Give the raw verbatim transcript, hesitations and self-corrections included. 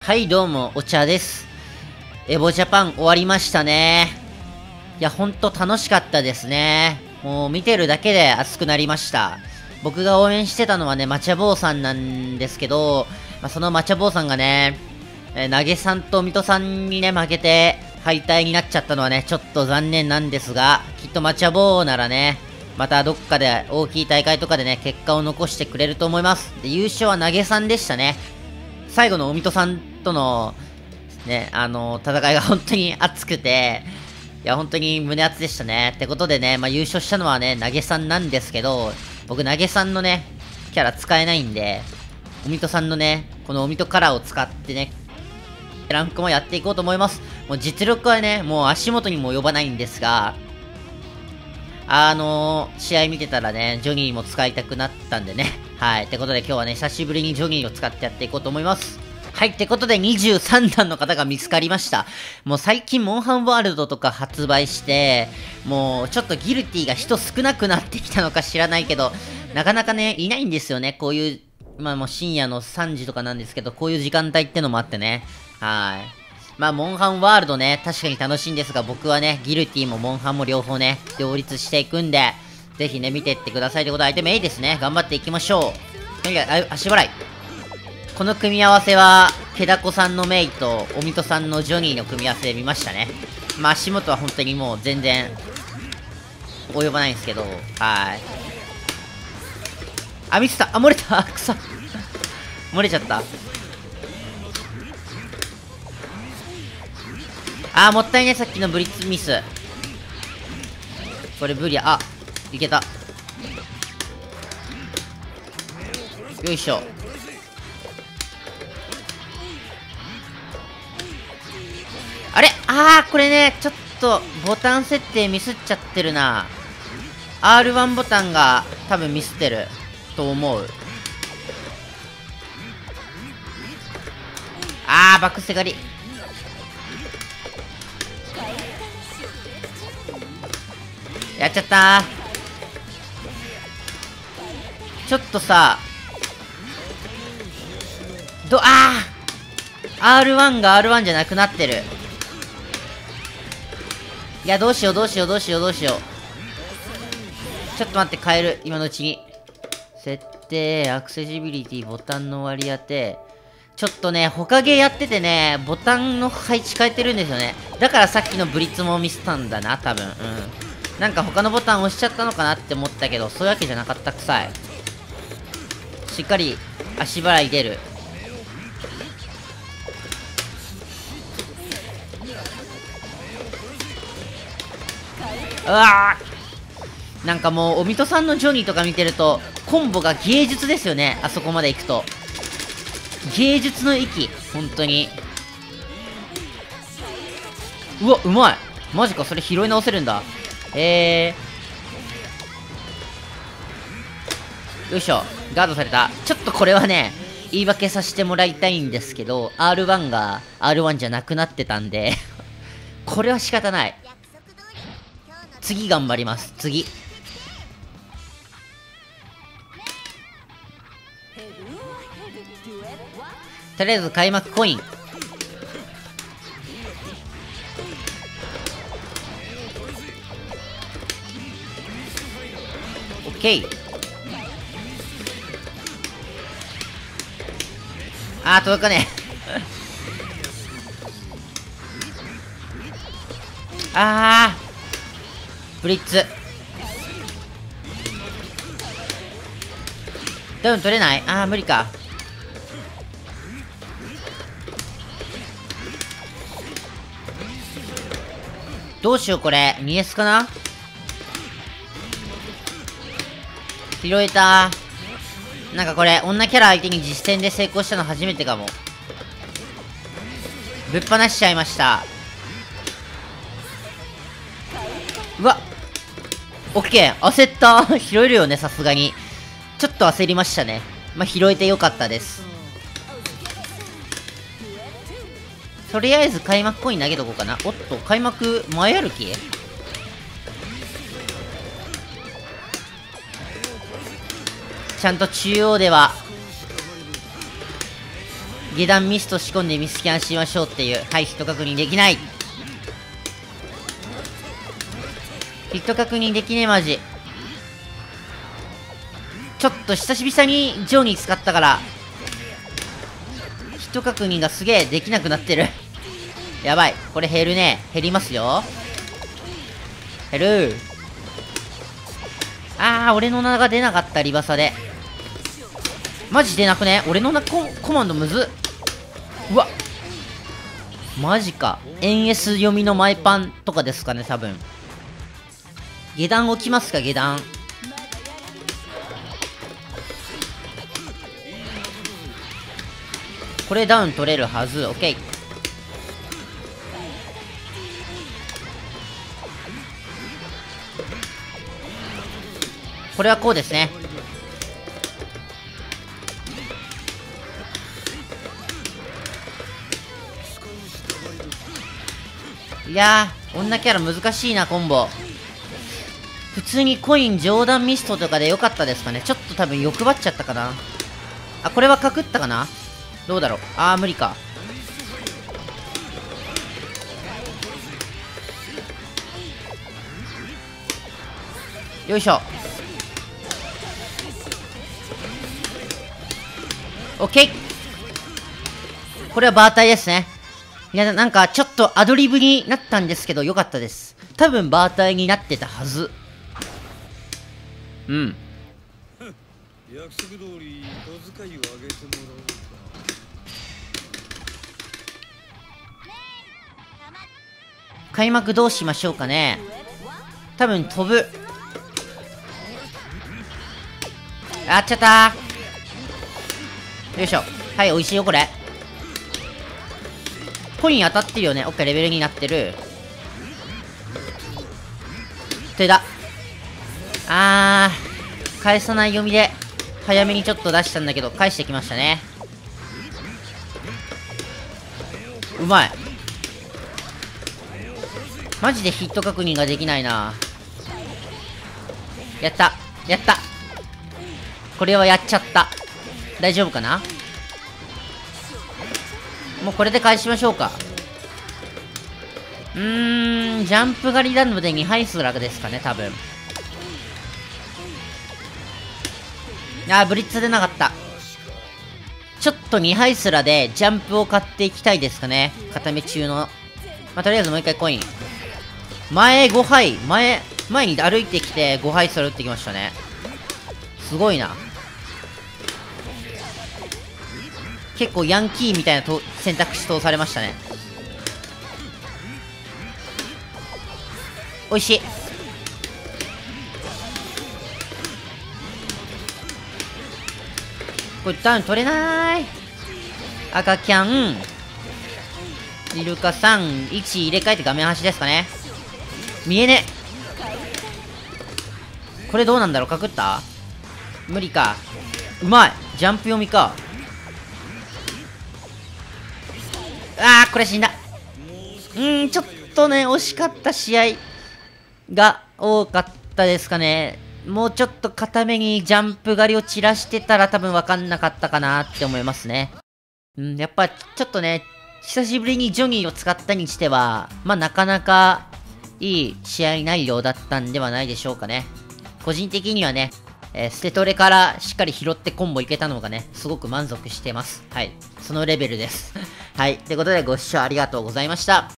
はい、どうも、お茶です。エボジャパン終わりましたね。いや、ほんと楽しかったですね。もう見てるだけで熱くなりました。僕が応援してたのはね、マチャボウさんなんですけど、まあ、そのマチャボウさんがね、えー、投げさんと水戸さんにね、負けて敗退になっちゃったのはね、ちょっと残念なんですが、きっとマチャボウならね、またどっかで大きい大会とかでね、結果を残してくれると思います。で、優勝は投げさんでしたね。最後のおみとさんとの、ね、あの、戦いが本当に熱くて、いや、本当に胸熱でしたね。ってことでね、まあ、優勝したのはね、投げさんなんですけど、僕、投げさんのね、キャラ使えないんで、おみとさんのね、このおみとカラーを使ってね、ランクもやっていこうと思います。もう実力はね、もう足元にも及ばないんですが、あのー、試合見てたらね、ジョニーも使いたくなったんでね。はい。ってことで今日はね、久しぶりにジョニーを使ってやっていこうと思います。はい。ってことでにじゅうさんだんの方が見つかりました。もう最近モンハンワールドとか発売して、もうちょっとギルティが人少なくなってきたのか知らないけど、なかなかね、いないんですよね。こういう、まあもう深夜のさんじとかなんですけど、こういう時間帯ってのもあってね。はい。まあ、モンハンワールドね、確かに楽しいんですが、僕はね、ギルティもモンハンも両方ね、両立していくんで、ぜひね、見てってくださいということで、アイテム A ですね。頑張っていきましょう。とにかく、足払い。この組み合わせは、ケダコさんのメイと、オミトさんのジョニーの組み合わせで見ましたね。まあ、足元は本当にもう全然、及ばないんですけど、はい。あ、ミスった。あ、漏れた。くそ。漏れちゃった。あー、もったいね、さっきのブリッツミス。これブリア、あ、いけた。よいしょ。あれあー、これね、ちょっと、ボタン設定ミスっちゃってるな。アールワン ボタンが、多分ミスってる。と思う。あー、バックセガリ。やっちゃったー。ちょっとさ、ど、あー !アールワン が アールワン じゃなくなってる。いや、どうしようどうしようどうしようどうしよう。ちょっと待って、変える。今のうちに。設定、アクセシビリティ、ボタンの割り当て。ちょっとね、他ゲーやっててね、ボタンの配置変えてるんですよね。だからさっきのブリッツもミスったんだな、多分。うん。なんか他のボタン押しちゃったのかなって思ったけど、そういうわけじゃなかったくさい。しっかり足払い出る。うわー、なんかもう、おみとさんのジョニーとか見てると、コンボが芸術ですよね。あそこまで行くと。芸術の域。本当に。うわ、うまい。マジか、それ拾い直せるんだ。えー。よいしょ。ガードされた。ちょっとこれはね、言い訳させてもらいたいんですけど、アールワン が アールワン じゃなくなってたんで、これは仕方ない。次頑張ります。次。とりあえず開幕コイン。オッケー。あー、届かねえ。あー。ブリッツ。ダウン取れない？あー、無理か。どうしようこれ。ミエスかな？拾えたー。なんかこれ、女キャラ相手に実戦で成功したの初めてかも。ぶっ放しちゃいました。うわっ。オッケー。焦った。拾えるよね、さすがに。ちょっと焦りましたね。まあ、拾えてよかったです。とりあえず開幕コイン投げとこうかな。おっと、開幕前歩き？ちゃんと中央では下段ミスト仕込んでミスキャンしましょうっていう。はい、ヒット確認できない。ヒット確認できねえ、マジ。ちょっと久しぶりにジョーに使ったから、ヒット確認がすげえできなくなってる。やばい。これ減るね。減りますよ。減る。あー、俺の名が出なかった、リバサで。マジ出なくね？俺の名コ、コマンドむずっ。うわ。マジか。エヌエス 読みのマイパンとかですかね、多分。下段置きますか、下段。これダウン取れるはず。オッケー。これはこうですね。いやー、女キャラ難しいな、コンボ。普通にコイン上段ミストとかでよかったですかね。ちょっと多分欲張っちゃったかな。あ、これはかくったかな。どうだろう。あー、無理か。よいしょ。オッケー。これはバータイですね。いや、なんかちょっとアドリブになったんですけど、よかったです。多分バータイになってたはず。うん。約束通り小遣いをあげてもらおうか。開幕どうしましょうかね。多分飛ぶ。あっちゃったー。よいしょ。はい、美味しいよ、これ。コイン当たってるよね。オッケー、レベルになってる。手だ。あー、返さない読みで、早めにちょっと出したんだけど、返してきましたね。うまい。マジでヒット確認ができないな。やった。やった。これはやっちゃった。大丈夫かな。もうこれで返しましょうか。うーん、ジャンプ狩りなのでにはいスラですかね、多分。あー、ブリッツ出なかった。ちょっとにはいスラでジャンプを買っていきたいですかね。固め中の。まあ、とりあえずもう一回コイン。前ごはい、前、前に歩いてきてごはいスラ打ってきましたね。すごいな。結構ヤンキーみたいなと選択肢通されましたね。おいしい。これダウン取れない。赤キャンイルカさんいち入れ替えて画面端ですかね。見えね。これどうなんだろう。かくった。無理か。うまい。ジャンプ読みか。あー、これ死んだ。うーん、ちょっとね、惜しかった試合が多かったですかね。もうちょっと固めにジャンプ狩りを散らしてたら多分分かんなかったかなって思いますね。うん、やっぱちょっとね、久しぶりにジョニーを使ったにしては、まあなかなかいい試合内容だったんではないでしょうかね。個人的にはね、えー、捨てトレからしっかり拾ってコンボいけたのがね、すごく満足してます。はい。そのレベルです。はい。ということでご視聴ありがとうございました。